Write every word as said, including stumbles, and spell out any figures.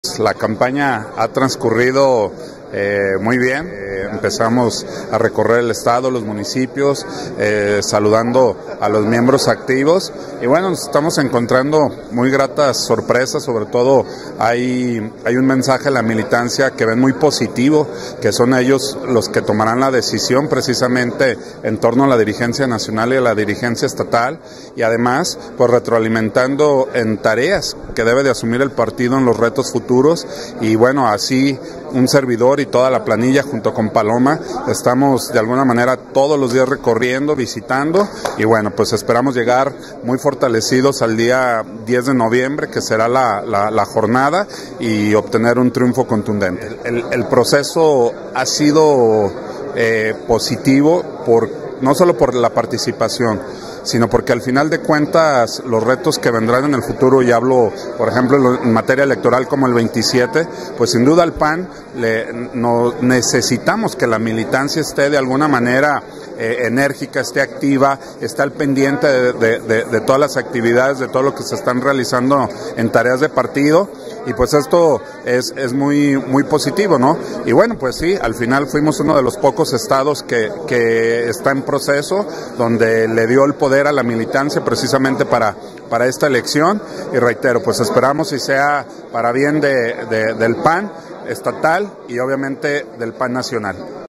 La campaña ha transcurrido eh, muy bien. Eh, empezamos a recorrer el estado, los municipios, eh, saludando a los miembros activos y bueno, nos estamos encontrando muy gratas sorpresas. Sobre todo hay, hay un mensaje a la militancia que ven muy positivo, que son ellos los que tomarán la decisión precisamente en torno a la dirigencia nacional y a la dirigencia estatal, y además pues retroalimentando en tareas que debe de asumir el partido en los retos futuros. Y bueno, así un servidor y toda la planilla junto con Paloma estamos de alguna manera todos los días recorriendo, visitando, y bueno, pues esperamos llegar muy fortalecidos al día diez de noviembre, que será la, la, la jornada, y obtener un triunfo contundente. El, el proceso ha sido eh, positivo por, no solo por la participación, sino porque al final de cuentas los retos que vendrán en el futuro, y hablo por ejemplo en materia electoral como el veintisiete, pues sin duda al P A N le, no, necesitamos que la militancia esté de alguna manera eh, enérgica, esté activa, esté al pendiente de, de, de, de todas las actividades, de todo lo que se están realizando en tareas de partido, y pues esto es, es muy, muy positivo, ¿no? Y bueno, pues sí, al final fuimos uno de los pocos estados que, que está en proceso, donde le dio el poder a la militancia precisamente para, para esta elección, y reitero, pues esperamos y sea para bien de, de, del P A N estatal y obviamente del P A N nacional.